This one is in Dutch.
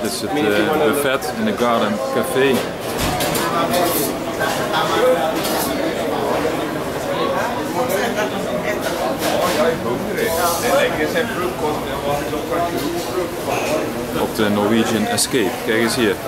is het buffet in de Garden Café. Op de Norwegian Escape, kijk eens hier.